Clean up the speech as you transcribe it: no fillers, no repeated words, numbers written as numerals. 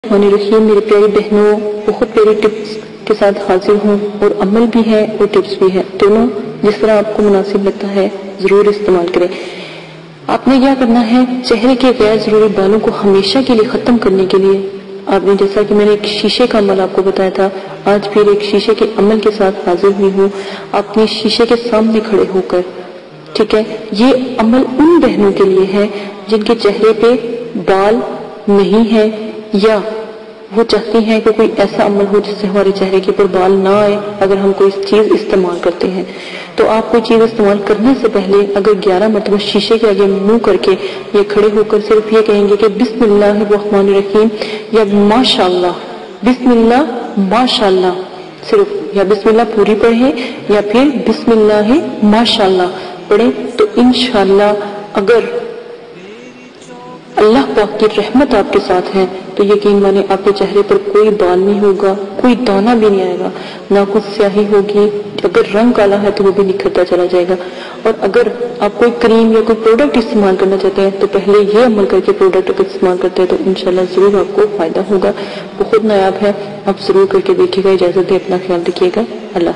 रहीम मेरे प्यारी बहनों, बहुत प्यारी टिप्स के साथ हाजिर हूँ और अमल भी है और टिप्स भी है, दोनों जिस तरह आपको मुनासिब लगता है जरूर इस्तेमाल करें। आपने क्या करना है, चेहरे के गैर जरूरी बालों को हमेशा के लिए खत्म करने के लिए आपने, जैसा कि मैंने एक शीशे का अमल आपको बताया था, आज फिर एक शीशे के अमल के साथ हाजिर हुई हूँ। अपने शीशे के सामने खड़े होकर, ठीक है, ये अमल उन बहनों के लिए है जिनके चेहरे पे बाल नहीं है या वो चाहती हैं कि कोई ऐसा अमल हो जिससे हमारे चेहरे के ऊपर बाल ना आए अगर हम कोई चीज इस्तेमाल करते हैं। तो आप कोई चीज इस्तेमाल करने से पहले अगर 11 मरतबा शीशे के आगे मुंह करके ये खड़े होकर सिर्फ ये कहेंगे कि बिस्मिल्लाहिर्रहमानिर्रहीम या माशाअल्लाह, बिस्मिल्लाह माशाअल्लाह, सिर्फ या बिस्मिल्लाह पूरी पढ़े या फिर बिस्मिल्लाह माशाअल्लाह पढ़े, तो इंशाअल्लाह अगर अल्लाह पाक की रहमत आपके साथ है तो यकीन माने आपके चेहरे पर कोई बाल नहीं होगा, कोई दाना भी नहीं आएगा, ना कुछ स्याही होगी, अगर रंग काला है तो वो भी निखरता चला जाएगा। और अगर आप कोई क्रीम या कोई प्रोडक्ट इस्तेमाल करना चाहते हैं तो पहले ये अमल करके प्रोडक्ट को इस्तेमाल करते हैं तो इंशाल्लाह जरूर आपको फायदा होगा। बहुत नायाब है, आप जरूर करके देखिएगा। इजाजत दे, अपना ख्याल रखिएगा। अल्लाह।